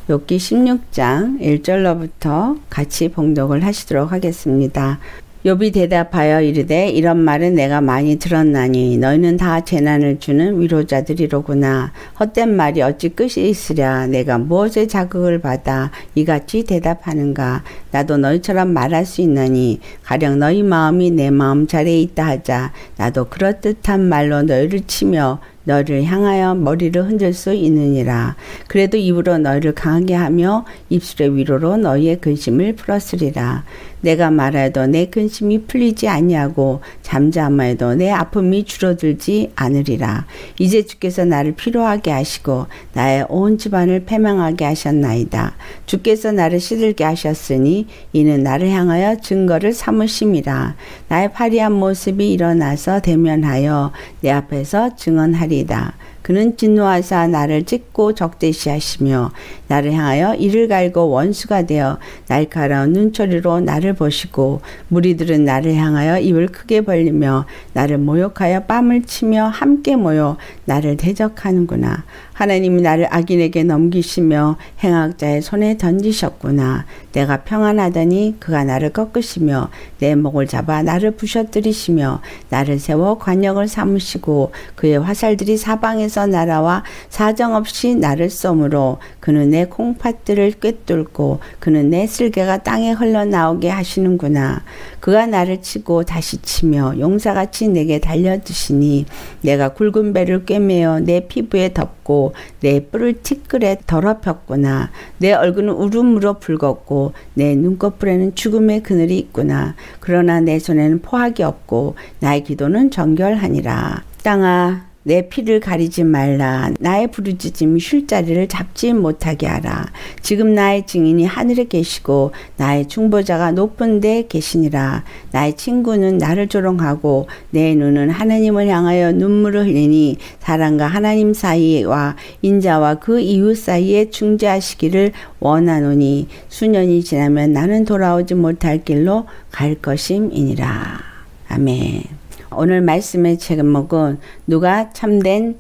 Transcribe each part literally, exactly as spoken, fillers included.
욥기 십육 장 일 절로부터 같이 봉독을 하시도록 하겠습니다. 욥이 대답하여 이르되 이런 말은 내가 많이 들었나니 너희는 다 재난을 주는 위로자들이로구나. 헛된 말이 어찌 끝이 있으랴. 내가 무엇에 자극을 받아 이같이 대답하는가. 나도 너희처럼 말할 수 있나니 가령 너희 마음이 내 마음 자리에 있다 하자. 나도 그럴듯한 말로 너희를 치며 너를 향하여 머리를 흔들 수 있느니라. 그래도 입으로 너희를 강하게 하며 입술의 위로로 너희의 근심을 풀었으리라. 내가 말하여도 내 근심이 풀리지 아니하고 잠잠하여도 내 아픔이 줄어들지 않으리라. 이제 주께서 나를 피로하게 하시고 나의 온 집안을 패망하게 하셨나이다. 주께서 나를 시들게 하셨으니 이는 나를 향하여 증거를 삼으심이라. 나의 파리한 모습이 일어나서 대면하여 내 앞에서 증언하리이다. 그는 진노하사 나를 찢고 적대시하시며 나를 향하여 이를 갈고 원수가 되어 날카로운 눈초리로 나를 보시고 무리들은 나를 향하여 입을 크게 벌리며 나를 모욕하여 뺨을 치며 함께 모여 나를 대적하는구나. 하나님이 나를 악인에게 넘기시며 행악자의 손에 던지셨구나. 내가 평안하더니 그가 나를 꺾으시며 내 목을 잡아 나를 부셔뜨리시며 나를 세워 관역을 삼으시고 그의 화살들이 사방에서 날아와 사정없이 나를 쏘므로 그는 내 콩팥들을 꿰뚫고 그는 내 쓸개가 땅에 흘러나오게 하시는구나. 그가 나를 치고 다시 치며 용사같이 내게 달려드시니 내가 굵은 배를 꿰매어 내 피부에 덮고 내 뿔을 티끌에 더럽혔구나. 내 얼굴은 울음으로 붉었고 내 눈꺼풀에는 죽음의 그늘이 있구나. 그러나 내 손에는 포악이 없고 나의 기도는 정결하니라. 땅아 내 피를 가리지 말라. 나의 부르짖음이 쉴 자리를 잡지 못하게 하라. 지금 나의 증인이 하늘에 계시고 나의 중보자가 높은 데 계시니라. 나의 친구는 나를 조롱하고 내 눈은 하나님을 향하여 눈물을 흘리니 사람과 하나님 사이와 인자와 그 이웃 사이에 중재하시기를 원하노니 수년이 지나면 나는 돌아오지 못할 길로 갈 것임이니라. 아멘. 오늘 말씀의 제목은 누가 참된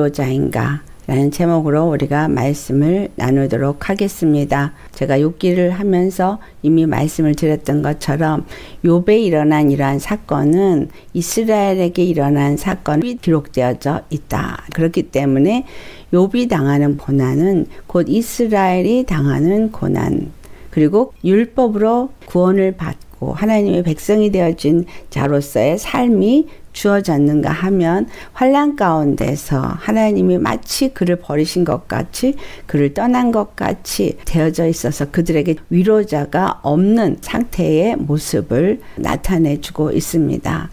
위로자인가 라는 제목으로 우리가 말씀을 나누도록 하겠습니다. 제가 욥기를 하면서 이미 말씀을 드렸던 것처럼 욥에 일어난 이러한 사건은 이스라엘에게 일어난 사건이 기록되어져 있다. 그렇기 때문에 욥이 당하는 고난은 곧 이스라엘이 당하는 고난, 그리고 율법으로 구원을 받고 하나님의 백성이 되어진 자로서의 삶이 주어졌는가 하면 환난 가운데서 하나님이 마치 그를 버리신 것 같이 그를 떠난 것 같이 되어져 있어서 그들에게 위로자가 없는 상태의 모습을 나타내주고 있습니다.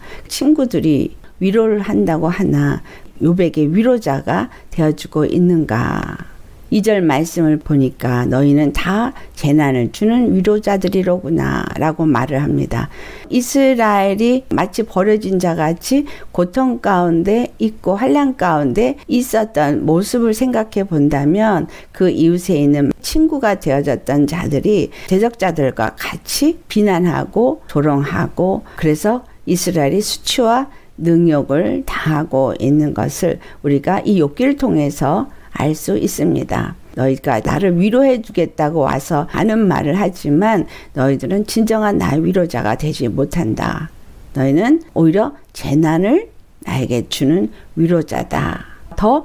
친구들이 위로를 한다고 하나 욥에게 위로자가 되어주고 있는가? 이 절 말씀을 보니까 너희는 다 재난을 주는 위로자들이로구나 라고 말을 합니다. 이스라엘이 마치 버려진 자같이 고통 가운데 있고 환난 가운데 있었던 모습을 생각해 본다면 그 이웃에 있는 친구가 되어졌던 자들이 대적자들과 같이 비난하고 조롱하고 그래서 이스라엘이 수치와 능욕을 당하고 있는 것을 우리가 이 욥기를 통해서 알 수 있습니다. 너희가 나를 위로해 주겠다고 와서 하는 말을 하지만 너희들은 진정한 나의 위로자가 되지 못한다. 너희는 오히려 재난을 나에게 주는 위로자다. 더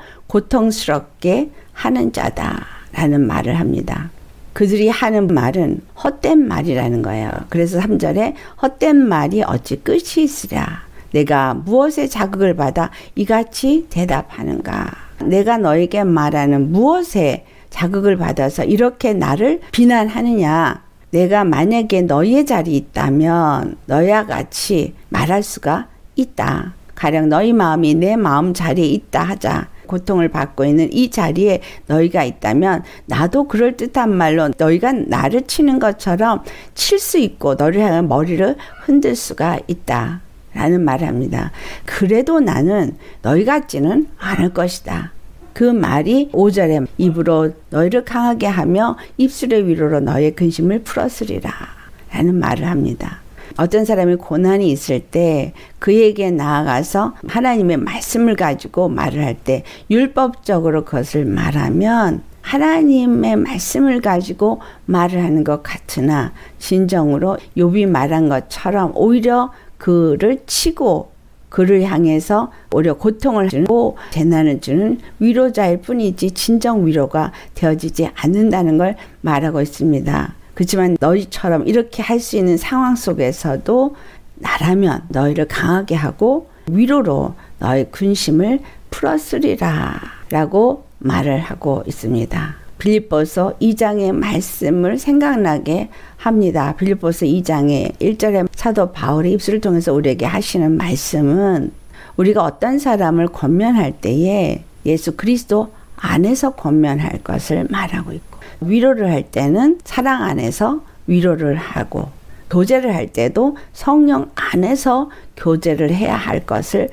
고통스럽게 하는 자다. 라는 말을 합니다. 그들이 하는 말은 헛된 말이라는 거예요. 그래서 삼 절에 헛된 말이 어찌 끝이 있으랴. 내가 무엇에 자극을 받아 이같이 대답하는가. 내가 너에게 말하는 무엇에 자극을 받아서 이렇게 나를 비난하느냐. 내가 만약에 너희의 자리에 있다면 너희와 같이 말할 수가 있다. 가령 너희 마음이 내 마음 자리에 있다 하자. 고통을 받고 있는 이 자리에 너희가 있다면 나도 그럴듯한 말로 너희가 나를 치는 것처럼 칠 수 있고 너를 향해 머리를 흔들 수가 있다. 라는 말을 합니다. 그래도 나는 너희 같지는 않을 것이다. 그 말이 오 절에 입으로 너희를 강하게 하며 입술의 위로로 너희의 근심을 풀었으리라. 라는 말을 합니다. 어떤 사람이 고난이 있을 때 그에게 나아가서 하나님의 말씀을 가지고 말을 할 때 율법적으로 그것을 말하면 하나님의 말씀을 가지고 말을 하는 것 같으나 진정으로 욥이 말한 것처럼 오히려 그를 치고 그를 향해서 오히려 고통을 주고 재난을 주는 위로자일 뿐이지 진정 위로가 되어지지 않는다는 걸 말하고 있습니다. 그렇지만 너희처럼 이렇게 할 수 있는 상황 속에서도 나라면 너희를 강하게 하고 위로로 너희 근심을 풀었으리라 라고 말을 하고 있습니다. 빌립보서 이 장의 말씀을 생각나게 합니다. 빌립보서 이 장의 일 절에 사도 바울의 입술을 통해서 우리에게 하시는 말씀은 우리가 어떤 사람을 권면할 때에 예수 그리스도 안에서 권면할 것을 말하고 있고, 위로를 할 때는 사랑 안에서 위로를 하고, 교제를 할 때도 성령 안에서 교제를 해야 할 것을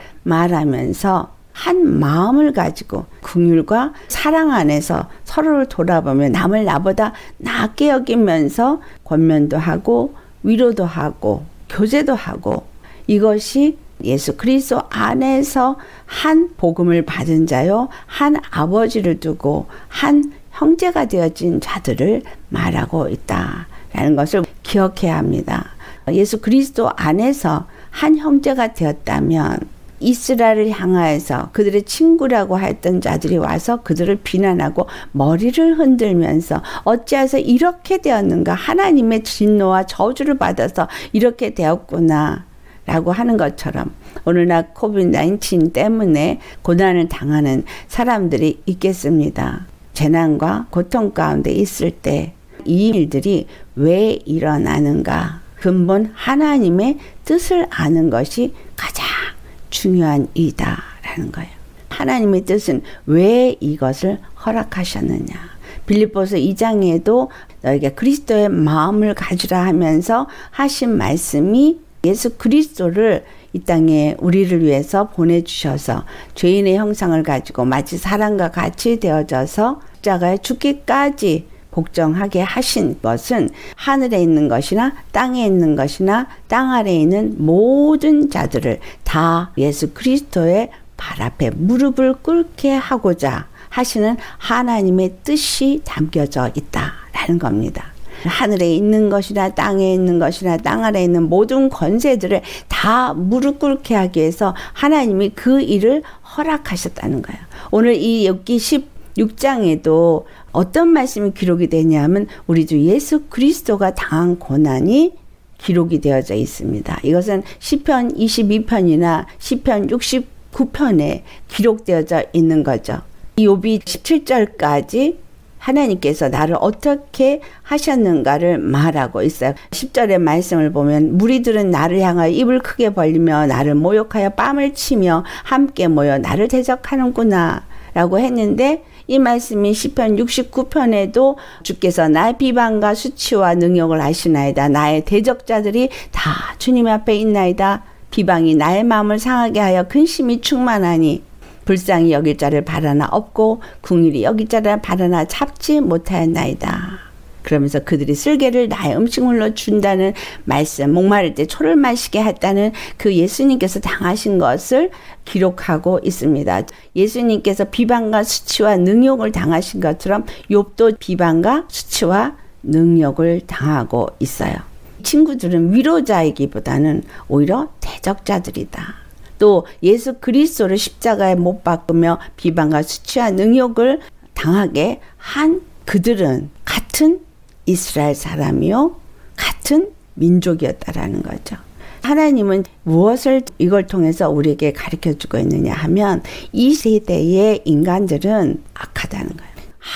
말하면서 한 마음을 가지고 긍휼과 사랑 안에서 서로를 돌아보며 남을 나보다 낫게 여기면서 권면도 하고 위로도 하고 교제도 하고, 이것이 예수 그리스도 안에서 한 복음을 받은 자요, 한 아버지를 두고 한 형제가 되어진 자들을 말하고 있다라는 것을 기억해야 합니다. 예수 그리스도 안에서 한 형제가 되었다면 이스라엘을 향하여서 그들의 친구라고 했던 자들이 와서 그들을 비난하고 머리를 흔들면서 어찌해서 이렇게 되었는가, 하나님의 진노와 저주를 받아서 이렇게 되었구나 라고 하는 것처럼 오늘날 코비드 나인틴 때문에 고난을 당하는 사람들이 있겠습니다. 재난과 고통 가운데 있을 때 이 일들이 왜 일어나는가, 근본 하나님의 뜻을 아는 것이 가장 중요한 일이다라는 거예요. 하나님의 뜻은 왜 이것을 허락하셨느냐. 빌립보서 이 장에도 너희가 그리스도의 마음을 가지라 하면서 하신 말씀이 예수 그리스도를 이 땅에 우리를 위해서 보내주셔서 죄인의 형상을 가지고 마치 사람과 같이 되어져서 십자가에 죽기까지 복종하게 하신 것은 하늘에 있는 것이나 땅에 있는 것이나 땅 아래에 있는 모든 자들을 다 예수 그리스도의 발 앞에 무릎을 꿇게 하고자 하시는 하나님의 뜻이 담겨져 있다라는 겁니다. 하늘에 있는 것이나 땅에 있는 것이나 땅 아래에 있는 모든 권세들을 다 무릎 꿇게 하기 위해서 하나님이 그 일을 허락하셨다는 거예요. 오늘 이 욥기 십육 장에도 어떤 말씀이 기록이 되냐면 우리 주 예수 그리스도가 당한 고난이 기록이 되어져 있습니다. 이것은 시편 이십이 편이나 시편 육십구 편에 기록되어져 있는 거죠. 욥이 십칠 절까지 하나님께서 나를 어떻게 하셨는가를 말하고 있어요. 십 절의 말씀을 보면 무리들은 나를 향하여 입을 크게 벌리며 나를 모욕하여 뺨을 치며 함께 모여 나를 대적하는구나 라고 했는데, 이 말씀이 시편 육십구 편에도 주께서 나의 비방과 수치와 능욕을 하시나이다. 나의 대적자들이 다 주님 앞에 있나이다. 비방이 나의 마음을 상하게 하여 근심이 충만하니 불쌍히 여길 자를 바라나 없고 궁일이 여길 자를 바라나 잡지 못하였나이다. 그러면서 그들이 쓸개를 나의 음식물로 준다는 말씀, 목마를 때 초를 마시게 했다는 그 예수님께서 당하신 것을 기록하고 있습니다. 예수님께서 비방과 수치와 능욕을 당하신 것처럼 욥도 비방과 수치와 능욕을 당하고 있어요. 친구들은 위로자이기보다는 오히려 대적자들이다. 또 예수 그리스도를 십자가에 못 박으며 비방과 수치와 능욕을 당하게 한 그들은 같은 이스라엘 사람이요, 같은 민족이었다라는 거죠. 하나님은 무엇을 이걸 통해서 우리에게 가르쳐주고 있느냐 하면 이 세대의 인간들은 악하다는 거예요.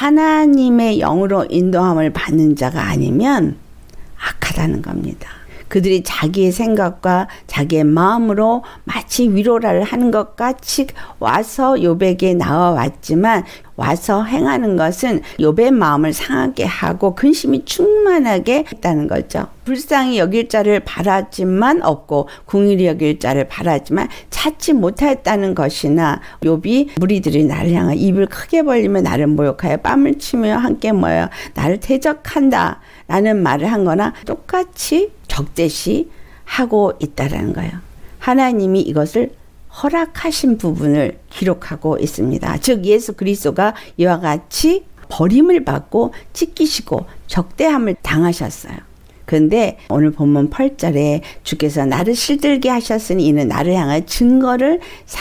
하나님의 영으로 인도함을 받는 자가 아니면 악하다는 겁니다. 그들이 자기의 생각과 자기의 마음으로 마치 위로를 하는 것 같이 와서 욥에게 나와왔지만 와서 행하는 것은 욥의 마음을 상하게 하고 근심이 충만하게 했다는 거죠. 불쌍히 여길 자를 바라지만 없고 궁일이 여길 자를 바라지만 찾지 못하였다는 것이나, 욥이 무리들이 나를 향해 입을 크게 벌리며 나를 모욕하여 뺨을 치며 함께 모여 나를 대적한다 라는 말을 한 거나 똑같이 적대시 하고 있다는 거예요. 하나님이 이것을 허락하신 부분을 기록하고 있습니다. 즉 예수 그리스도가 이와 같이 버림을 받고 찢기시고 적대함을 당하셨어요. 그런데 오늘 본문 팔 절에 주께서 나를 실들게 하셨으니 이는 나를 향한 증거를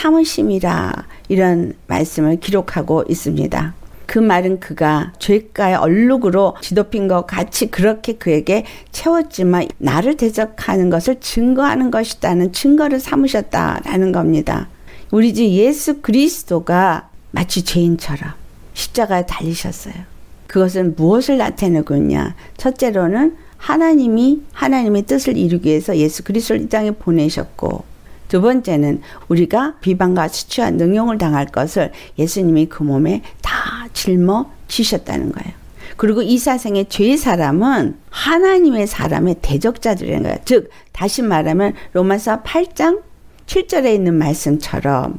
삼으심이라 이런 말씀을 기록하고 있습니다. 그 말은 그가 죄가의 얼룩으로 뒤덮인 것 같이 그렇게 그에게 채웠지만 나를 대적하는 것을 증거하는 것이다는 증거를 삼으셨다라는 겁니다. 우리 주 예수 그리스도가 마치 죄인처럼 십자가에 달리셨어요. 그것은 무엇을 나타내고 있냐? 첫째로는 하나님이 하나님의 뜻을 이루기 위해서 예수 그리스도를 이 땅에 보내셨고, 두 번째는 우리가 비방과 수치와 능욕을 당할 것을 예수님이 그 몸에 다 짊어지셨다는 거예요. 그리고 이 사생의 죄의 사람은 하나님의 사람의 대적자들이라는 거예요. 즉 다시 말하면 로마서 팔 장 칠 절에 있는 말씀처럼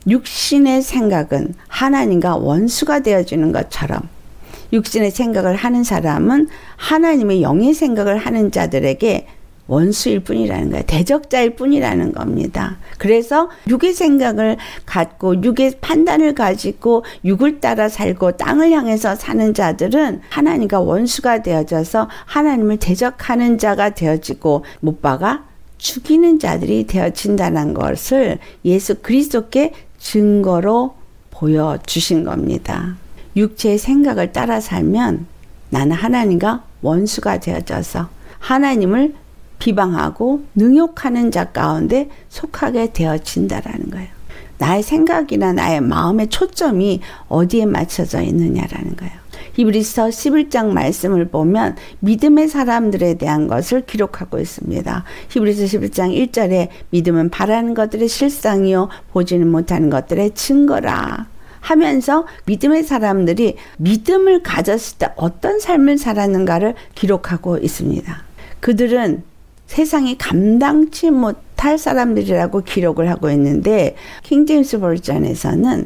육신의 생각은 하나님과 원수가 되어지는 것처럼 육신의 생각을 하는 사람은 하나님의 영의 생각을 하는 자들에게 원수일 뿐이라는 거예요. 대적자일 뿐이라는 겁니다. 그래서 육의 생각을 갖고 육의 판단을 가지고 육을 따라 살고 땅을 향해서 사는 자들은 하나님과 원수가 되어져서 하나님을 대적하는 자가 되어지고 못 박아 죽이는 자들이 되어진다는 것을 예수 그리스도께 증거로 보여주신 겁니다. 육체의 생각을 따라 살면 나는 하나님과 원수가 되어져서 하나님을 비방하고 능욕하는 자 가운데 속하게 되어진다라는 거예요. 나의 생각이나 나의 마음의 초점이 어디에 맞춰져 있느냐라는 거예요. 히브리서 십일 장 말씀을 보면 믿음의 사람들에 대한 것을 기록하고 있습니다. 히브리서 십일 장 일 절에 믿음은 바라는 것들의 실상이요 보지는 못하는 것들의 증거라 하면서 믿음의 사람들이 믿음을 가졌을 때 어떤 삶을 살았는가를 기록하고 있습니다. 그들은 세상이 감당치 못할 사람들이라고 기록을 하고 있는데 킹제임스 버전에서는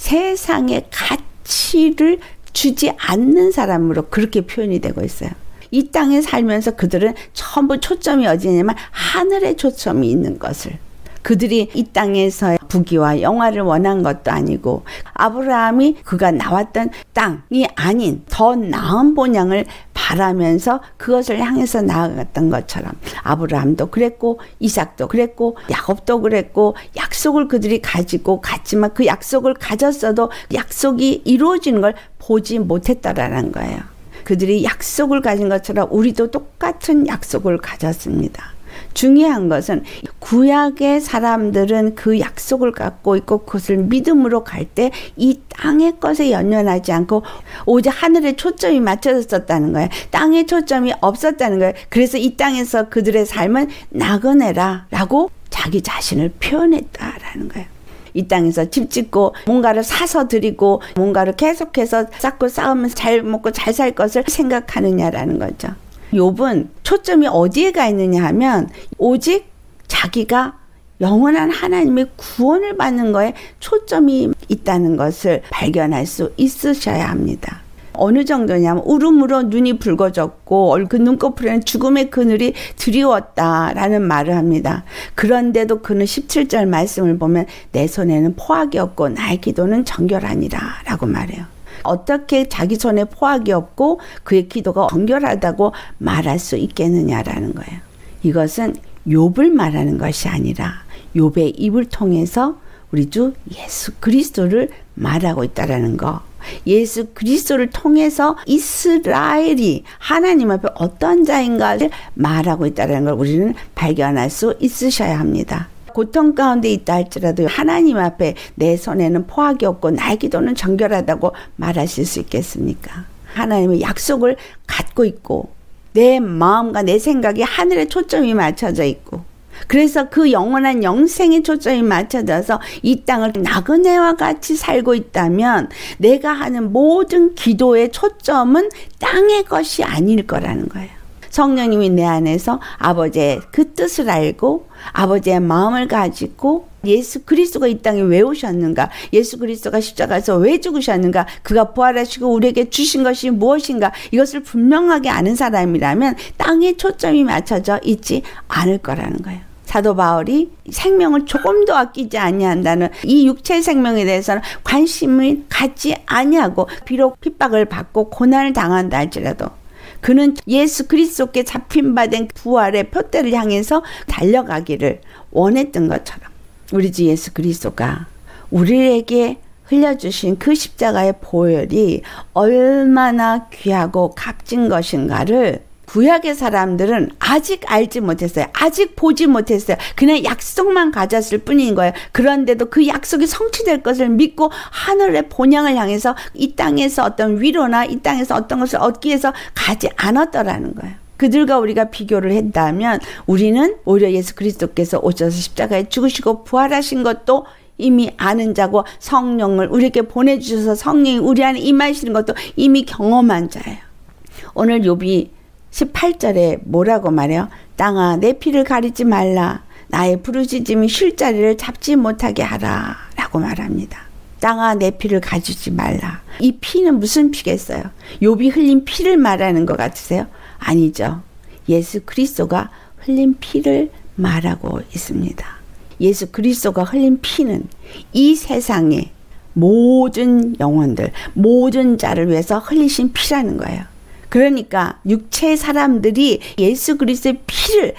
세상의 가치를 주지 않는 사람으로 그렇게 표현이 되고 있어요. 이 땅에 살면서 그들은 전부 초점이 어디냐면 하늘에 초점이 있는 것을, 그들이 이 땅에서 부귀와 영화를 원한 것도 아니고 아브라함이 그가 나왔던 땅이 아닌 더 나은 본향을 바라면서 그것을 향해서 나아갔던 것처럼 아브라함도 그랬고 이삭도 그랬고 야곱도 그랬고 약속을 그들이 가지고 갔지만 그 약속을 가졌어도 약속이 이루어지는 걸 보지 못했다라는 거예요. 그들이 약속을 가진 것처럼 우리도 똑같은 약속을 가졌습니다. 중요한 것은 구약의 사람들은 그 약속을 갖고 있고 그것을 믿음으로 갈 때 이 땅의 것에 연연하지 않고 오직 하늘에 초점이 맞춰졌었다는 거예요. 땅에 초점이 없었다는 거예요. 그래서 이 땅에서 그들의 삶은 나그네라 라고 자기 자신을 표현했다라는 거예요. 이 땅에서 집 짓고 뭔가를 사서 드리고 뭔가를 계속해서 쌓고 쌓으면서 잘 먹고 잘 살 것을 생각하느냐라는 거죠. 욥은 초점이 어디에 가 있느냐 하면 오직 자기가 영원한 하나님의 구원을 받는 거에 초점이 있다는 것을 발견할 수 있으셔야 합니다. 어느 정도냐면 울음으로 눈이 붉어졌고 그 눈꺼풀에는 죽음의 그늘이 드리웠다라는 말을 합니다. 그런데도 그는 십칠 절 말씀을 보면 내 손에는 포악이 없고 나의 기도는 정결하니라 라고 말해요. 어떻게 자기 손에 포악이 없고 그의 기도가 정결하다고 말할 수 있겠느냐라는 거예요. 이것은 욥을 말하는 것이 아니라 욥의 입을 통해서 우리 주 예수 그리스도를 말하고 있다라는 거. 예수 그리스도를 통해서 이스라엘이 하나님 앞에 어떤 자인가를 말하고 있다는 걸 우리는 발견할 수 있으셔야 합니다. 고통 가운데 있다 할지라도 하나님 앞에 내 손에는 포악이 없고 나의 기도는 정결하다고 말하실 수 있겠습니까? 하나님의 약속을 갖고 있고 내 마음과 내 생각이 하늘에 초점이 맞춰져 있고 그래서 그 영원한 영생에 초점이 맞춰져서 이 땅을 나그네와 같이 살고 있다면 내가 하는 모든 기도의 초점은 땅의 것이 아닐 거라는 거예요. 성령님이 내 안에서 아버지의 그 뜻을 알고 아버지의 마음을 가지고 예수 그리스도가 이 땅에 왜 오셨는가, 예수 그리스도가 십자가에서 왜 죽으셨는가, 그가 부활하시고 우리에게 주신 것이 무엇인가, 이것을 분명하게 아는 사람이라면 땅에 초점이 맞춰져 있지 않을 거라는 거예요. 사도 바울이 생명을 조금도 아끼지 아니한다는 이 육체 생명에 대해서는 관심을 갖지 아니하고 비록 핍박을 받고 고난을 당한다 할지라도 그는 예수 그리스도께 잡힌 바 된 부활의 표대를 향해서 달려가기를 원했던 것처럼 우리 주 예수 그리스도가 우리에게 흘려주신 그 십자가의 보혈이 얼마나 귀하고 값진 것인가를 구약의 사람들은 아직 알지 못했어요. 아직 보지 못했어요. 그냥 약속만 가졌을 뿐인 거예요. 그런데도 그 약속이 성취될 것을 믿고 하늘의 본향을 향해서 이 땅에서 어떤 위로나 이 땅에서 어떤 것을 얻기 위해서 가지 않았더라는 거예요. 그들과 우리가 비교를 한다면 우리는 오히려 예수 그리스도께서 오셔서 십자가에 죽으시고 부활하신 것도 이미 아는 자고 성령을 우리에게 보내주셔서 성령이 우리 안에 임하시는 것도 이미 경험한 자예요. 오늘 욥이 십팔 절에 뭐라고 말해요? 땅아 내 피를 가리지 말라. 나의 부르짖음이 쉴 자리를 잡지 못하게 하라 라고 말합니다. 땅아 내 피를 가지지 말라. 이 피는 무슨 피겠어요? 욥이 흘린 피를 말하는 것 같으세요? 아니죠. 예수 그리스도가 흘린 피를 말하고 있습니다. 예수 그리스도가 흘린 피는 이 세상의 모든 영혼들, 모든 자를 위해서 흘리신 피라는 거예요. 그러니까 육체 사람들이 예수 그리스도의 피를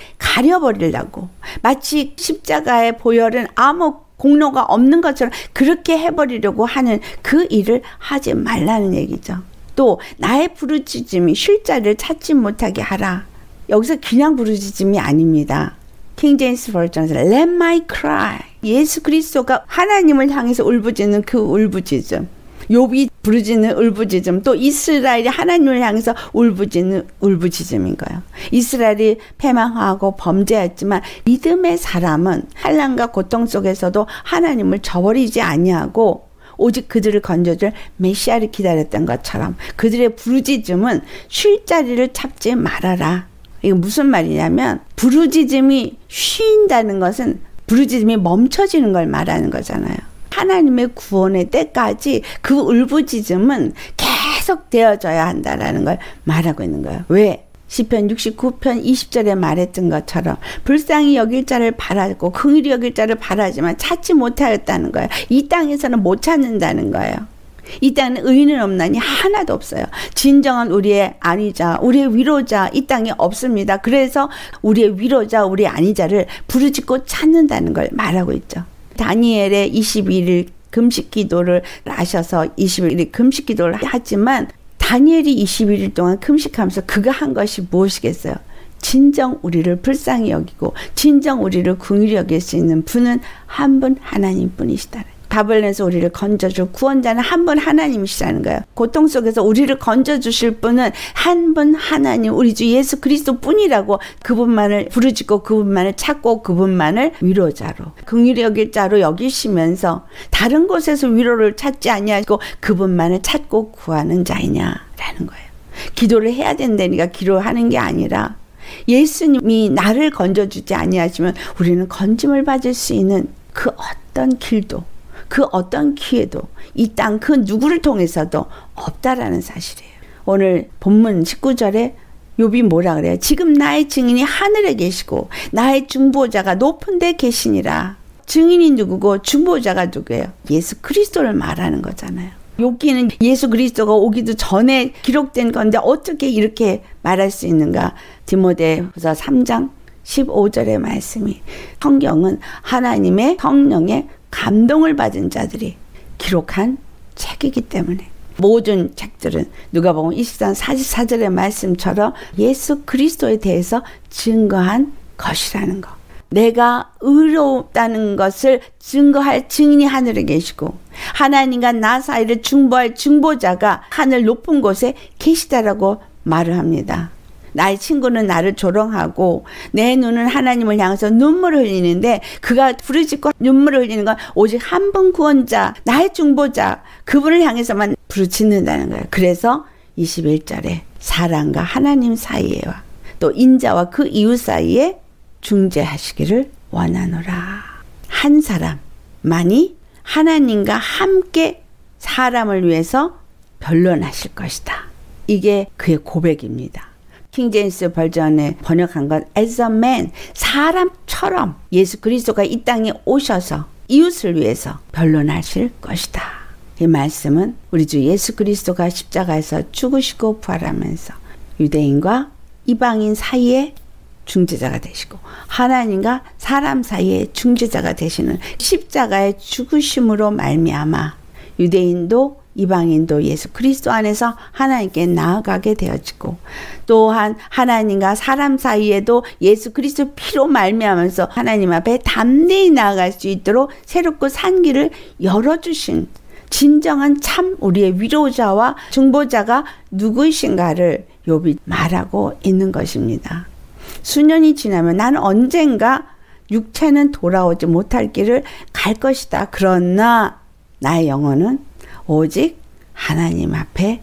가려버리려고 마치 십자가의 보혈은 아무 공로가 없는 것처럼 그렇게 해버리려고 하는 그 일을 하지 말라는 얘기죠. 또 나의 부르짖음이 쉴 자리를 찾지 못하게 하라. 여기서 그냥 부르짖음이 아닙니다. 킹 제임스 버전에서 Let my cry. 예수 그리스도가 하나님을 향해서 울부짖는 그 울부짖음. 욥이 부르짖는 울부짖음, 또 이스라엘이 하나님을 향해서 울부짖는 울부짖음인 거예요. 이스라엘이 패망하고 범죄했지만 믿음의 사람은 환난과 고통 속에서도 하나님을 저버리지 아니하고 오직 그들을 건져줄 메시아를 기다렸던 것처럼 그들의 부르짖음은 쉴 자리를 찾지 말아라. 이게 무슨 말이냐면 부르짖음이 쉰다는 것은 부르짖음이 멈춰지는 걸 말하는 거잖아요. 하나님의 구원의 때까지 그 울부짖음은 계속 되어져야 한다라는 걸 말하고 있는 거예요. 왜? 시편 육십구 편 이십 절에 말했던 것처럼 불쌍히 여길 자를 바라고 긍휼히 여길 자를 바라지만 찾지 못하였다는 거예요. 이 땅에서는 못 찾는다는 거예요. 이 땅에 의인은 없나니 하나도 없어요. 진정한 우리의 안위자, 우리의 위로자 이 땅에 없습니다. 그래서 우리의 위로자, 우리의 안위자를 부르짖고 찾는다는 걸 말하고 있죠. 다니엘의 이십일 일 금식 기도를 하셔서 이십일 일 금식 기도를 하지만 다니엘이 이십일 일 동안 금식하면서 그가 한 것이 무엇이겠어요? 진정 우리를 불쌍히 여기고 진정 우리를 긍휼히 여길 수 있는 분은 한 분 하나님뿐이시다. 바벨론에서 우리를 건져줄 구원자는 한 분 하나님이시라는 거예요. 고통 속에서 우리를 건져주실 분은 한 분 하나님, 우리 주 예수 그리스도 뿐이라고 그분만을 부르짖고 그분만을 찾고 그분만을 위로자로 긍휼히 여길 자로 여기시면서 다른 곳에서 위로를 찾지 아니하고 그분만을 찾고 구하는 자이냐라는 거예요. 기도를 해야 된다니까 기도하는 게 아니라 예수님이 나를 건져주지 아니하시면 우리는 건짐을 받을 수 있는 그 어떤 길도 그 어떤 기회도 이 땅 그 누구를 통해서도 없다라는 사실이에요. 오늘 본문 십구 절에 욥이 뭐라 그래요? 지금 나의 증인이 하늘에 계시고 나의 중보자가 높은 데 계시니라. 증인이 누구고 중보자가 누구예요? 예수 그리스도를 말하는 거잖아요. 욥기는 예수 그리스도가 오기도 전에 기록된 건데 어떻게 이렇게 말할 수 있는가? 디모데후서 삼 장 십오 절의 말씀이 성경은 하나님의 성령의 감동을 받은 자들이 기록한 책이기 때문에 모든 책들은 누가복음 이십 장 사십사 절의 말씀처럼 예수 그리스도에 대해서 증거한 것이라는 거. 내가 의롭다는 것을 증거할 증인이 하늘에 계시고 하나님과 나 사이를 중보할 중보자가 하늘 높은 곳에 계시다라고 말을 합니다. 나의 친구는 나를 조롱하고 내 눈은 하나님을 향해서 눈물을 흘리는데 그가 부르짖고 눈물을 흘리는 건 오직 한 분 구원자, 나의 중보자, 그분을 향해서만 부르짖는다는 거예요. 그래서 이십일 절에 사람과 하나님 사이에와 또 인자와 그 이웃 사이에 중재하시기를 원하노라. 한 사람만이 하나님과 함께 사람을 위해서 변론하실 것이다. 이게 그의 고백입니다. 킹제임스 버전에 번역한 건 as a man, 사람처럼 예수 그리스도가 이 땅에 오셔서 이웃을 위해서 변론하실 것이다. 이 말씀은 우리 주 예수 그리스도가 십자가에서 죽으시고 부활하면서 유대인과 이방인 사이에 중재자가 되시고 하나님과 사람 사이에 중재자가 되시는 십자가의 죽으심으로 말미암아 유대인도 이방인도 예수 그리스도 안에서 하나님께 나아가게 되어지고 또한 하나님과 사람 사이에도 예수 그리스도 피로 말미암아서 하나님 앞에 담대히 나아갈 수 있도록 새롭고 산 길을 열어주신 진정한 참 우리의 위로자와 중보자가 누구이신가를 욥이 말하고 있는 것입니다. 수년이 지나면 나는 언젠가 육체는 돌아오지 못할 길을 갈 것이다. 그러나 나의 영혼은 오직 하나님 앞에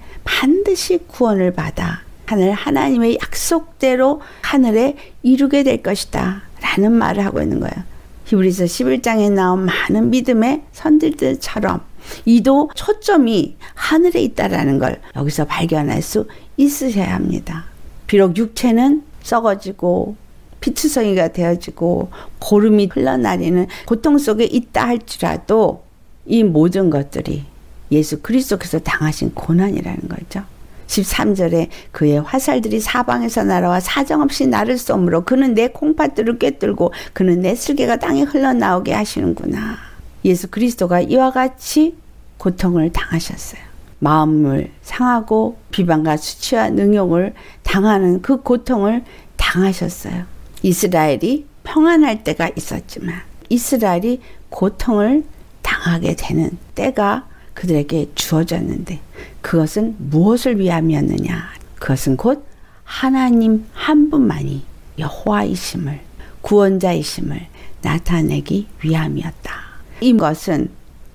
반드시 구원을 받아 하늘 하나님의 약속대로 하늘에 이루게 될 것이다 라는 말을 하고 있는 거예요. 히브리서 십일 장에 나온 많은 믿음의 선들들처럼 이도 초점이 하늘에 있다라는 걸 여기서 발견할 수 있으셔야 합니다. 비록 육체는 썩어지고 피투성이가 되어지고 고름이 흘러내리는 고통 속에 있다 할지라도 이 모든 것들이 예수 그리스도께서 당하신 고난이라는 거죠. 십삼 절에 그의 화살들이 사방에서 날아와 사정없이 나를 쏘므로 그는 내 콩팥들을 꿰뚫고 그는 내 슬개가 땅에 흘러나오게 하시는구나. 예수 그리스도가 이와 같이 고통을 당하셨어요. 마음을 상하고 비방과 수치와 능욕을 당하는 그 고통을 당하셨어요. 이스라엘이 평안할 때가 있었지만 이스라엘이 고통을 당하게 되는 때가 그들에게 주어졌는데 그것은 무엇을 위함이었느냐? 그것은 곧 하나님 한 분만이 여호와이심을 구원자이심을 나타내기 위함이었다. 이것은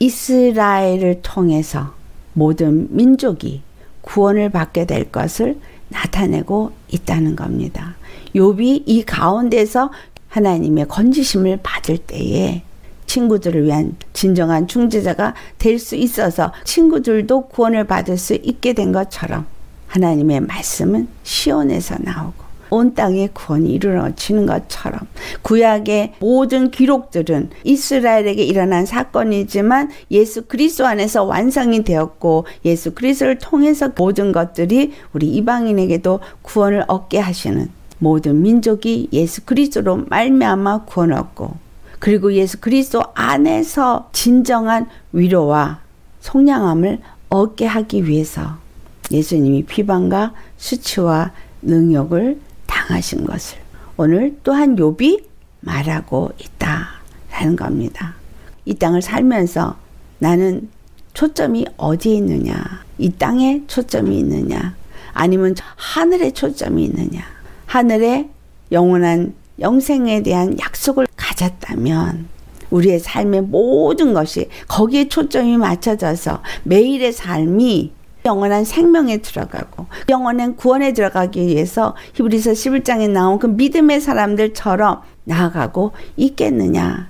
이스라엘을 통해서 모든 민족이 구원을 받게 될 것을 나타내고 있다는 겁니다. 욥이 이 가운데서 하나님의 건지심을 받을 때에 친구들을 위한 진정한 중재자가 될 수 있어서 친구들도 구원을 받을 수 있게 된 것처럼 하나님의 말씀은 시온에서 나오고 온 땅에 구원이 이루어지는 것처럼 구약의 모든 기록들은 이스라엘에게 일어난 사건이지만 예수 그리스도 안에서 완성이 되었고 예수 그리스도를 통해서 모든 것들이 우리 이방인에게도 구원을 얻게 하시는 모든 민족이 예수 그리스도로 말미암아 구원을 얻고 그리고 예수 그리스도 안에서 진정한 위로와 속량함을 얻게 하기 위해서 예수님이 비방과 수치와 능욕을 당하신 것을 오늘 또한 욥이 말하고 있다라는 겁니다. 이 땅을 살면서 나는 초점이 어디에 있느냐? 이 땅에 초점이 있느냐? 아니면 하늘에 초점이 있느냐? 하늘에 영원한 영생에 대한 약속을 가졌다면 우리의 삶의 모든 것이 거기에 초점이 맞춰져서 매일의 삶이 영원한 생명에 들어가고 영원한 구원에 들어가기 위해서 히브리서 십일 장에 나온 그 믿음의 사람들처럼 나아가고 있겠느냐.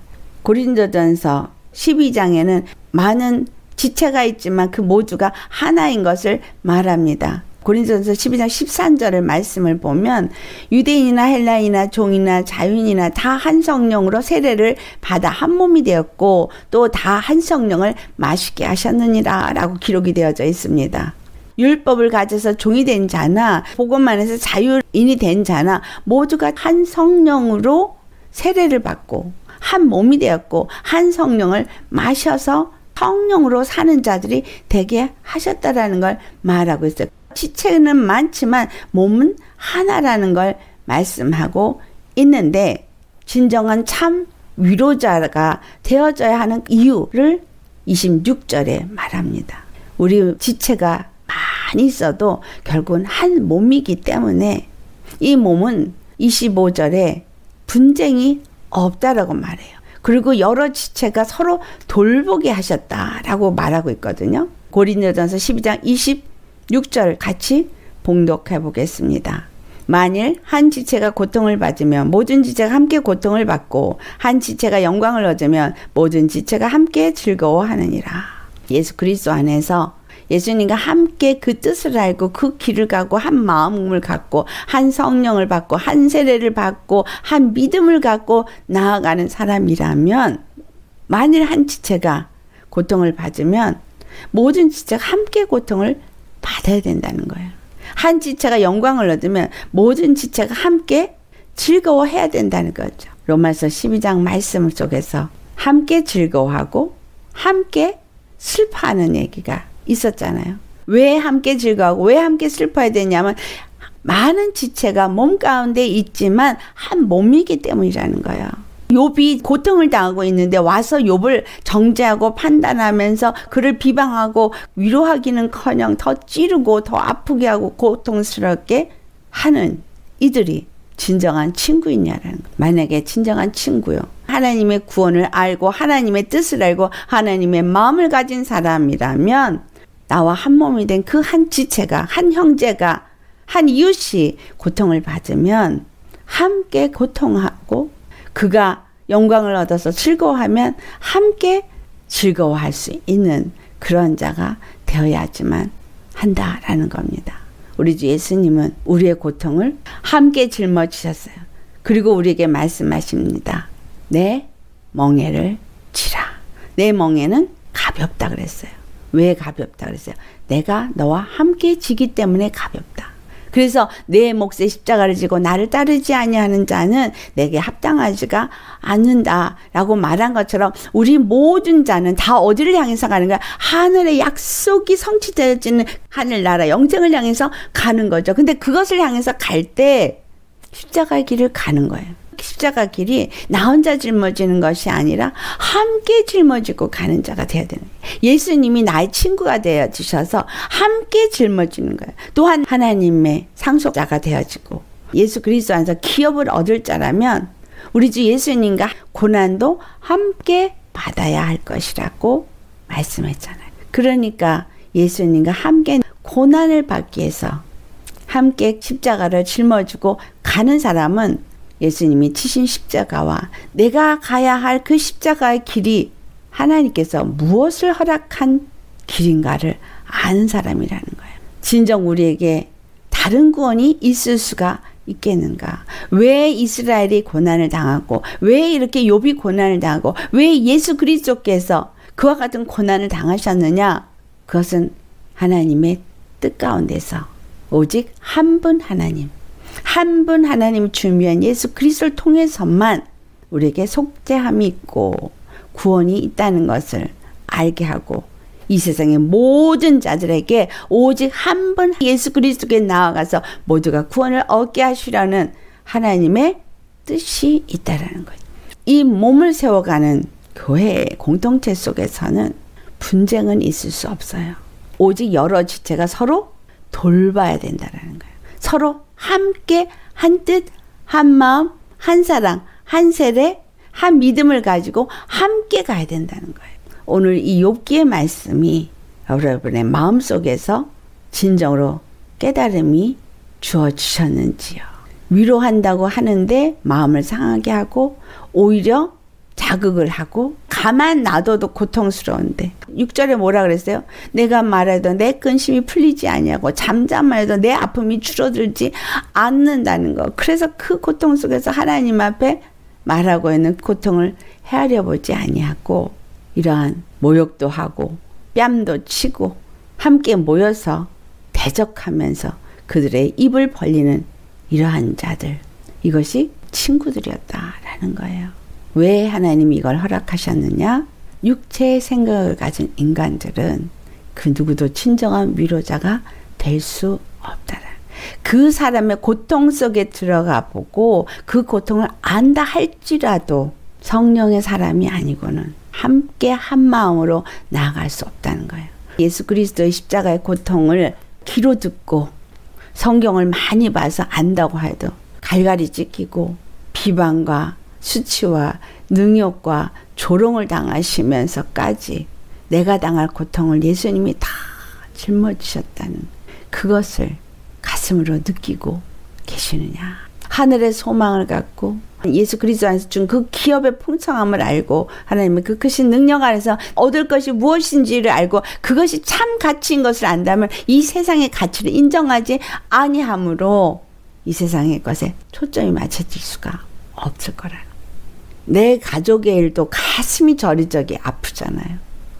고린도전서 십이 장에는 많은 지체가 있지만 그 모두가 하나인 것을 말합니다. 고린도전서 십이 장 십삼 절의 말씀을 보면 유대인이나 헬라인이나 종이나 자유인이나 다 한 성령으로 세례를 받아 한 몸이 되었고 또 다 한 성령을 마시게 하셨느니라 라고 기록이 되어져 있습니다. 율법을 가져서 종이 된 자나 복음만 해서 자유인이 된 자나 모두가 한 성령으로 세례를 받고 한 몸이 되었고 한 성령을 마셔서 성령으로 사는 자들이 되게 하셨다라는 걸 말하고 있어요. 지체는 많지만 몸은 하나라는 걸 말씀하고 있는데 진정한 참 위로자가 되어져야 하는 이유를 이십육 절에 말합니다. 우리 지체가 많이 있어도 결국은 한 몸이기 때문에 이 몸은 이십오 절에 분쟁이 없다라고 말해요. 그리고 여러 지체가 서로 돌보게 하셨다라고 말하고 있거든요. 고린도전서 십이 장 이십육 절 같이 봉독해 보겠습니다. 만일 한 지체가 고통을 받으면 모든 지체가 함께 고통을 받고 한 지체가 영광을 얻으면 모든 지체가 함께 즐거워하느니라. 예수 그리스도 안에서 예수님과 함께 그 뜻을 알고 그 길을 가고 한 마음을 갖고 한 성령을 받고 한 세례를 받고 한 믿음을 갖고 나아가는 사람이라면 만일 한 지체가 고통을 받으면 모든 지체가 함께 고통을 받아야 된다는 거예요. 한 지체가 영광을 얻으면 모든 지체가 함께 즐거워해야 된다는 거죠. 로마서 십이 장 말씀 속에서 함께 즐거워하고 함께 슬퍼하는 얘기가 있었잖아요. 왜 함께 즐거워하고 왜 함께 슬퍼해야 되냐면 많은 지체가 몸 가운데 있지만 한 몸이기 때문이라는 거예요. 욥이 고통을 당하고 있는데 와서 욥을 정죄하고 판단하면서 그를 비방하고 위로하기는커녕 더 찌르고 더 아프게 하고 고통스럽게 하는 이들이 진정한 친구이냐라는 거예요. 만약에 진정한 친구요. 하나님의 구원을 알고 하나님의 뜻을 알고 하나님의 마음을 가진 사람이라면 나와 한 몸이 된 그 한 지체가 한 형제가 한 이웃이 고통을 받으면 함께 고통하고 그가 영광을 얻어서 즐거워하면 함께 즐거워할 수 있는 그런 자가 되어야지만 한다라는 겁니다. 우리 주 예수님은 우리의 고통을 함께 짊어지셨어요. 그리고 우리에게 말씀하십니다. 내 멍에를 지라. 내 멍에는 가볍다 그랬어요. 왜 가볍다 그랬어요? 내가 너와 함께 지기 때문에 가볍다. 그래서 내 몫의 십자가를 지고 나를 따르지 아니하는 자는 내게 합당하지가 않는다라고 말한 것처럼 우리 모든 자는 다 어디를 향해서 가는 거야? 하늘의 약속이 성취되어지는 하늘나라 영생을 향해서 가는 거죠. 근데 그것을 향해서 갈 때 십자가의 길을 가는 거예요. 십자가 길이 나 혼자 짊어지는 것이 아니라 함께 짊어지고 가는 자가 되어야 되는 거예요. 예수님이 나의 친구가 되어주셔서 함께 짊어지는 거예요. 또한 하나님의 상속자가 되어지고 예수 그리스도 안에서 기업을 얻을 자라면 우리 주 예수님과 고난도 함께 받아야 할 것이라고 말씀했잖아요. 그러니까 예수님과 함께 고난을 받기 위해서 함께 십자가를 짊어지고 가는 사람은 예수님이 치신 십자가와 내가 가야 할 그 십자가의 길이 하나님께서 무엇을 허락한 길인가를 아는 사람이라는 거예요. 진정 우리에게 다른 구원이 있을 수가 있겠는가? 왜 이스라엘이 고난을 당하고 왜 이렇게 욥이 고난을 당하고 왜 예수 그리스도께서 그와 같은 고난을 당하셨느냐? 그것은 하나님의 뜻 가운데서 오직 한 분 하나님 한 분 하나님 준비한 예수 그리스도를 통해서만 우리에게 속죄함이 있고 구원이 있다는 것을 알게 하고 이 세상의 모든 자들에게 오직 한 분 예수 그리스도께 나아가서 모두가 구원을 얻게 하시려는 하나님의 뜻이 있다라는 거예요. 이 몸을 세워가는 교회의 공동체 속에서는 분쟁은 있을 수 없어요. 오직 여러 지체가 서로 돌봐야 된다라는 거예요. 서로 함께 한 뜻, 한 마음, 한 사랑, 한 세례, 한 믿음을 가지고 함께 가야 된다는 거예요. 오늘 이 욥기의 말씀이 여러분의 마음속에서 진정으로 깨달음이 주어지셨는지요. 위로한다고 하는데 마음을 상하게 하고 오히려 자극을 하고 가만 놔둬도 고통스러운데 육 절에 뭐라 그랬어요? 내가 말해도 내 근심이 풀리지 아니하고 잠잠만 해도 내 아픔이 줄어들지 않는다는 거. 그래서 그 고통 속에서 하나님 앞에 말하고 있는 고통을 헤아려 보지 아니하고 이러한 모욕도 하고 뺨도 치고 함께 모여서 대적하면서 그들의 입을 벌리는 이러한 자들, 이것이 친구들이었다라는 거예요. 왜 하나님이 이걸 허락하셨느냐? 육체의 생각을 가진 인간들은 그 누구도 진정한 위로자가 될 수 없다라. 그 사람의 고통 속에 들어가 보고 그 고통을 안다 할지라도 성령의 사람이 아니고는 함께 한 마음으로 나아갈 수 없다는 거예요. 예수 그리스도의 십자가의 고통을 귀로 듣고 성경을 많이 봐서 안다고 해도 갈갈이 찢기고 비방과 수치와 능욕과 조롱을 당하시면서까지 내가 당할 고통을 예수님이 다 짊어지셨다는 그것을 가슴으로 느끼고 계시느냐? 하늘의 소망을 갖고 예수 그리스도 안에서 준 그 기업의 풍성함을 알고 하나님의 그 크신 능력 안에서 얻을 것이 무엇인지를 알고 그것이 참 가치인 것을 안다면 이 세상의 가치를 인정하지 아니함으로 이 세상의 것에 초점이 맞춰질 수가 없을 거라는. 내 가족의 일도 가슴이 저리저리 아프잖아요.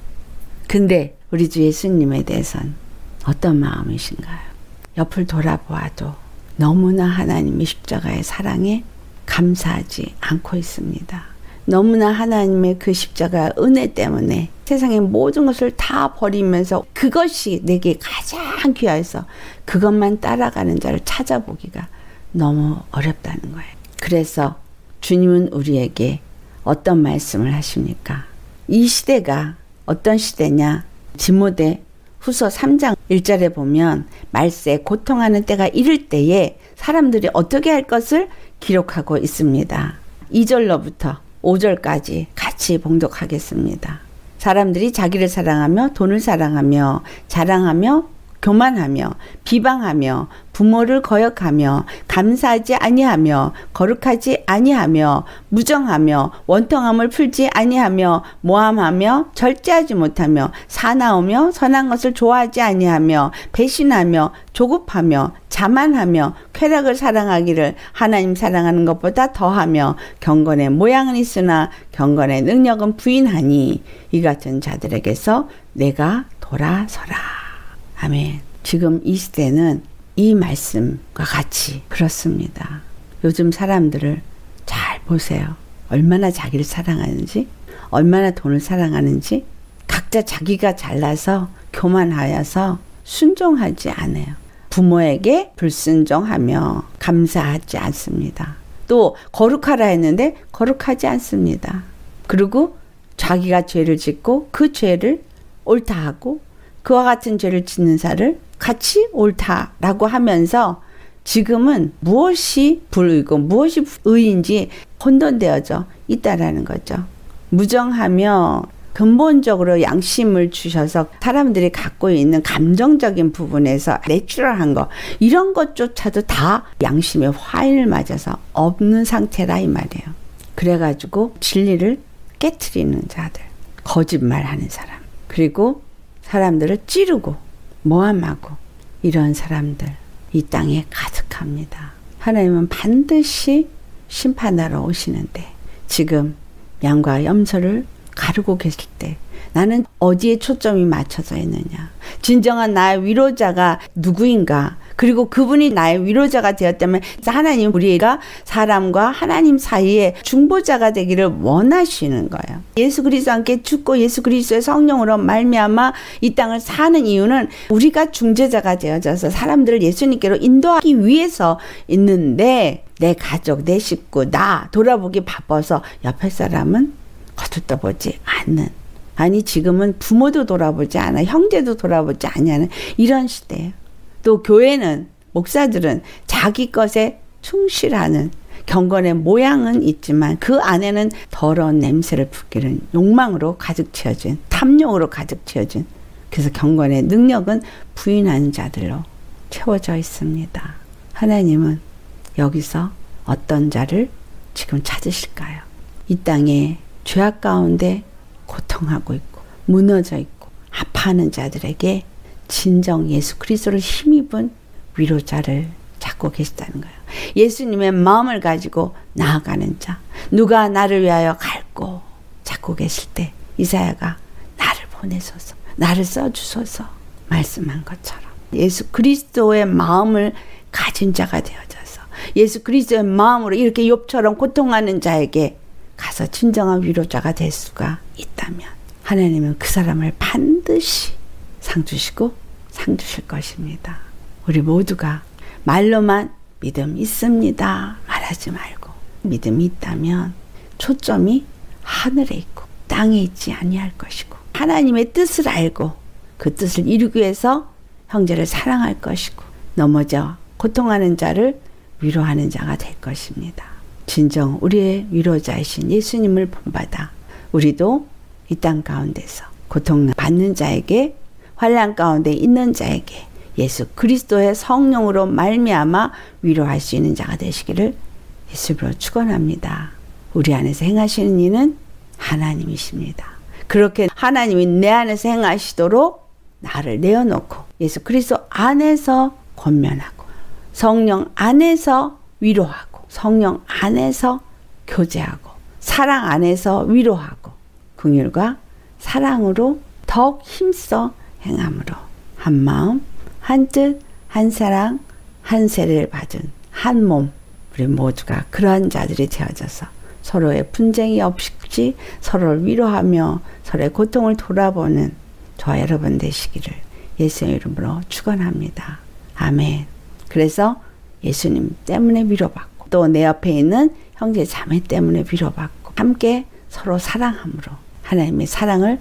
근데 우리 주 예수님에 대해서는 어떤 마음이신가요? 옆을 돌아보아도 너무나 하나님의 십자가의 사랑에 감사하지 않고 있습니다. 너무나 하나님의 그 십자가 은혜 때문에 세상의 모든 것을 다 버리면서 그것이 내게 가장 귀해서 그것만 따라가는 자를 찾아보기가 너무 어렵다는 거예요. 그래서 주님은 우리에게 어떤 말씀을 하십니까? 이 시대가 어떤 시대냐? 디모데 후서 삼 장 일 절에 보면 말세 고통하는 때가 이를 때에 사람들이 어떻게 할 것을 기록하고 있습니다. 이 절로부터 오 절까지 같이 봉독하겠습니다. 사람들이 자기를 사랑하며 돈을 사랑하며 자랑하며 교만하며 비방하며 부모를 거역하며 감사하지 아니하며 거룩하지 아니하며 무정하며 원통함을 풀지 아니하며 모함하며 절제하지 못하며 사나우며 선한 것을 좋아하지 아니하며 배신하며 조급하며 자만하며 쾌락을 사랑하기를 하나님 사랑하는 것보다 더하며 경건의 모양은 있으나 경건의 능력은 부인하니 이 같은 자들에게서 내가 돌아서라. 아멘. 지금 이 시대는 이 말씀과 같이 그렇습니다. 요즘 사람들을 잘 보세요. 얼마나 자기를 사랑하는지, 얼마나 돈을 사랑하는지, 각자 자기가 잘나서 교만하여서 순종하지 않아요. 부모에게 불순종하며 감사하지 않습니다. 또 거룩하라 했는데 거룩하지 않습니다. 그리고 자기가 죄를 짓고 그 죄를 옳다 하고 그와 같은 죄를 짓는 자를 같이 옳다라고 하면서 지금은 무엇이 불의고 무엇이 의인지 혼돈되어져 있다라는 거죠. 무정하며 근본적으로 양심을 주셔서 사람들이 갖고 있는 감정적인 부분에서 내추럴한 거 이런 것조차도 다 양심의 화인을 맞아서 없는 상태라 이 말이에요. 그래가지고 진리를 깨트리는 자들, 거짓말하는 사람, 그리고 사람들을 찌르고 모함하고 이런 사람들 이 땅에 가득합니다. 하나님은 반드시 심판하러 오시는데 지금 양과 염소를 가르고 계실 때 나는 어디에 초점이 맞춰져 있느냐? 진정한 나의 위로자가 누구인가? 그리고 그분이 나의 위로자가 되었다면 하나님 우리가 사람과 하나님 사이에 중보자가 되기를 원하시는 거예요. 예수 그리스도와 함께 죽고 예수 그리스도의 성령으로 말미암아 이 땅을 사는 이유는 우리가 중재자가 되어져서 사람들을 예수님께로 인도하기 위해서 있는데 내 가족, 내 식구, 나 돌아보기 바빠서 옆에 사람은 거들떠보지 않는, 아니 지금은 부모도 돌아보지 않아, 형제도 돌아보지 않냐는 이런 시대예요. 또 교회는, 목사들은 자기 것에 충실하는 경건의 모양은 있지만 그 안에는 더러운 냄새를 풍기는 욕망으로 가득 채워진, 탐욕으로 가득 채워진, 그래서 경건의 능력은 부인하는 자들로 채워져 있습니다. 하나님은 여기서 어떤 자를 지금 찾으실까요? 이 땅에 죄악 가운데 고통하고 있고 무너져 있고 아파하는 자들에게 진정 예수 그리스도를 힘입은 위로자를 찾고 계시다는 거예요. 예수님의 마음을 가지고 나아가는 자, 누가 나를 위하여 갈고 찾고 계실 때 이사야가 나를 보내소서, 나를 써주소서 말씀한 것처럼 예수 그리스도의 마음을 가진 자가 되어져서 예수 그리스도의 마음으로 이렇게 욥처럼 고통하는 자에게 가서 진정한 위로자가 될 수가 있다면 하나님은 그 사람을 반드시 상 주시고 상 주실 것입니다. 우리 모두가 말로만 믿음 있습니다 말하지 말고 믿음이 있다면 초점이 하늘에 있고 땅에 있지 아니할 것이고 하나님의 뜻을 알고 그 뜻을 이루기 위해서 형제를 사랑할 것이고 넘어져 고통하는 자를 위로하는 자가 될 것입니다. 진정 우리의 위로자이신 예수님을 본받아 우리도 이 땅 가운데서 고통받는 자에게 환난 가운데 있는 자에게 예수 그리스도의 성령으로 말미암아 위로할 수 있는 자가 되시기를 예수로 축원합니다. 우리 안에서 행하시는 이는 하나님이십니다. 그렇게 하나님이 내 안에서 행하시도록 나를 내어놓고 예수 그리스도 안에서 권면하고 성령 안에서 위로하고 성령 안에서 교제하고 사랑 안에서 위로하고 긍휼과 사랑으로 더욱 힘써 행함으로 한 마음 한 뜻 한 사랑 한 세례를 받은 한 몸 우리 모두가 그러한 자들이 되어져서 서로의 분쟁이 없이 서로를 위로하며 서로의 고통을 돌아보는 저와 여러분 되시기를 예수의 이름으로 축원합니다. 아멘. 그래서 예수님 때문에 위로받고 또 내 옆에 있는 형제 자매 때문에 위로받고 함께 서로 사랑함으로 하나님의 사랑을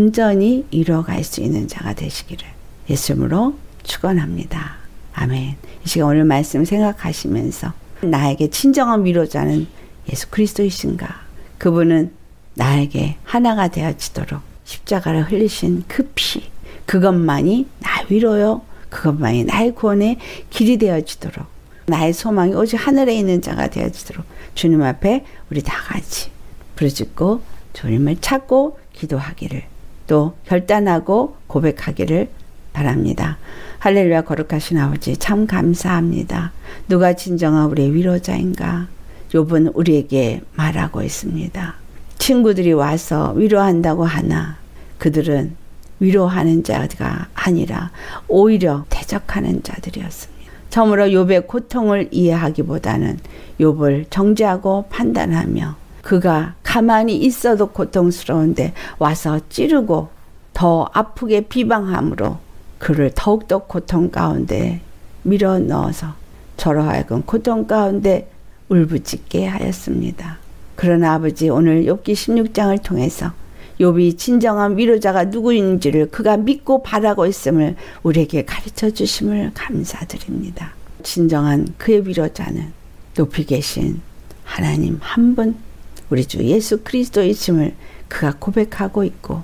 온전히 이루어갈 수 있는 자가 되시기를 예수님으로 축원합니다. 아멘. 이 시간 오늘 말씀 생각하시면서 나에게 진정한 위로자는 예수 그리스도이신가? 그분은 나에게 하나가 되어지도록 십자가를 흘리신 그 피, 그것만이 나 위로요. 그것만이 나의 구원의 길이 되어지도록 나의 소망이 오직 하늘에 있는 자가 되어지도록 주님 앞에 우리 다 같이 부르짖고 주님을 찾고 기도하기를 또 결단하고 고백하기를 바랍니다. 할렐루야. 거룩하신 아버지 참 감사합니다. 누가 진정한 우리의 위로자인가? 욥은 우리에게 말하고 있습니다. 친구들이 와서 위로한다고 하나 그들은 위로하는 자가 아니라 오히려 대적하는 자들이었습니다. 처음으로 욥의 고통을 이해하기보다는 욥을 정죄하고 판단하며 그가 가만히 있어도 고통스러운데 와서 찌르고 더 아프게 비방함으로 그를 더욱더 고통 가운데 밀어 넣어서 저로 하여금 고통 가운데 울부짖게 하였습니다. 그러나 아버지 오늘 욥기 십육 장을 통해서 욥이 진정한 위로자가 누구인지를 그가 믿고 바라고 있음을 우리에게 가르쳐 주심을 감사드립니다. 진정한 그의 위로자는 높이 계신 하나님 한 분 우리 주 예수 그리스도이심을 그가 고백하고 있고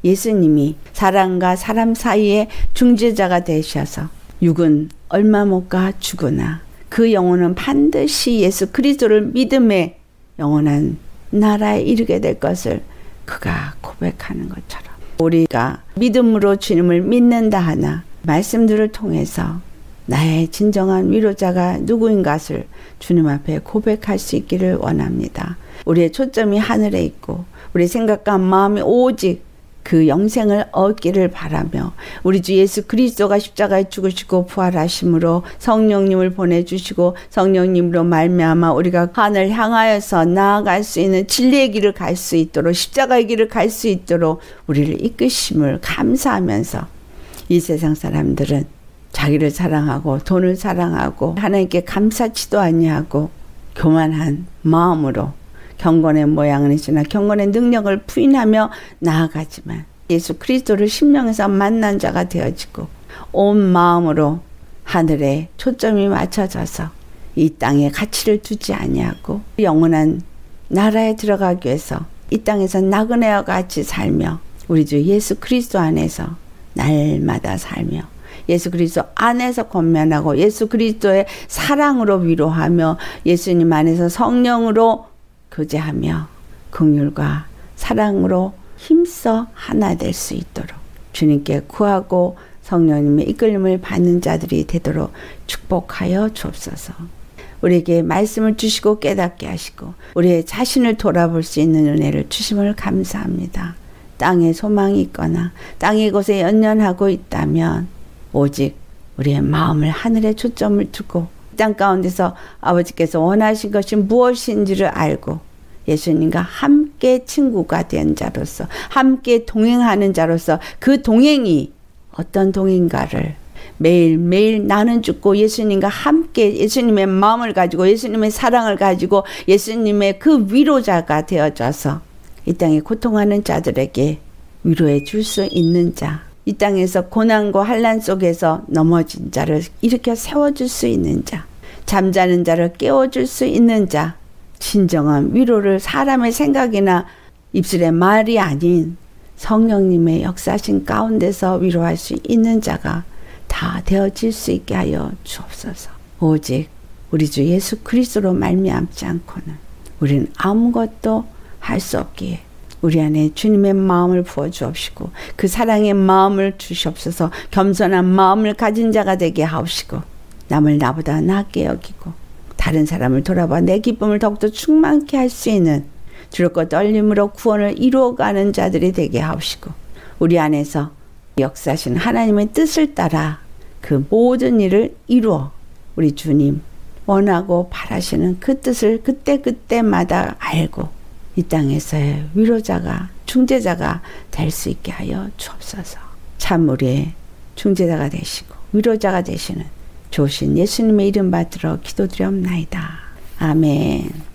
예수님이 사람과 사람 사이의 중재자가 되셔서 육은 얼마 못 가 죽으나 그 영혼은 반드시 예수 그리스도를 믿음에 영원한 나라에 이르게 될 것을 그가 고백하는 것처럼 우리가 믿음으로 주님을 믿는다 하나 말씀들을 통해서 나의 진정한 위로자가 누구인 것을 주님 앞에 고백할 수 있기를 원합니다. 우리의 초점이 하늘에 있고 우리 생각과 마음이 오직 그 영생을 얻기를 바라며 우리 주 예수 그리스도가 십자가에 죽으시고 부활하심으로 성령님을 보내주시고 성령님으로 말미암아 우리가 하늘 향하여서 나아갈 수 있는 진리의 길을 갈 수 있도록 십자가의 길을 갈 수 있도록 우리를 이끄심을 감사하면서 이 세상 사람들은 자기를 사랑하고 돈을 사랑하고 하나님께 감사치도 아니하고 교만한 마음으로 경건의 모양은 있으나 경건의 능력을 부인하며 나아가지만 예수 그리스도를 심령에서 만난 자가 되어지고 온 마음으로 하늘에 초점이 맞춰져서 이 땅에 가치를 두지 아니하고 영원한 나라에 들어가기 위해서 이 땅에서 나그네와 같이 살며 우리 주 예수 그리스도 안에서 날마다 살며 예수 그리스도 안에서 권면하고 예수 그리스도의 사랑으로 위로하며 예수님 안에서 성령으로 교제하며 긍휼과 사랑으로 힘써 하나 될 수 있도록 주님께 구하고 성령님의 이끌림을 받는 자들이 되도록 축복하여 주옵소서. 우리에게 말씀을 주시고 깨닫게 하시고 우리의 자신을 돌아볼 수 있는 은혜를 주심을 감사합니다. 땅에 소망이 있거나 땅의 곳에 연연하고 있다면 오직 우리의 마음을 하늘에 초점을 두고 땅 가운데서 아버지께서 원하신 것이 무엇인지를 알고 예수님과 함께 친구가 된 자로서 함께 동행하는 자로서 그 동행이 어떤 동행인가를 매일매일 나는 죽고 예수님과 함께 예수님의 마음을 가지고 예수님의 사랑을 가지고 예수님의 그 위로자가 되어져서 이 땅에 고통하는 자들에게 위로해 줄 수 있는 자, 이 땅에서 고난과 환난 속에서 넘어진 자를 일으켜 세워줄 수 있는 자, 잠자는 자를 깨워줄 수 있는 자, 진정한 위로를 사람의 생각이나 입술의 말이 아닌 성령님의 역사신 가운데서 위로할 수 있는 자가 다 되어질 수 있게 하여 주옵소서. 오직 우리 주 예수 그리스도로 말미암지 않고는 우리는 아무것도 할 수 없기에 우리 안에 주님의 마음을 부어 주옵시고 그 사랑의 마음을 주시옵소서. 겸손한 마음을 가진 자가 되게 하옵시고 남을 나보다 낫게 여기고 다른 사람을 돌아봐 내 기쁨을 더욱더 충만케 할 수 있는 두렵고 떨림으로 구원을 이루어가는 자들이 되게 하옵시고 우리 안에서 역사하신 하나님의 뜻을 따라 그 모든 일을 이루어 우리 주님 원하고 바라시는 그 뜻을 그때그때마다 알고 이 땅에서의 위로자가 중재자가 될 수 있게 하여 주옵소서. 참 우리의 중재자가 되시고 위로자가 되시는 좋으신 예수님의 이름 받들어 기도드리옵나이다. 아멘.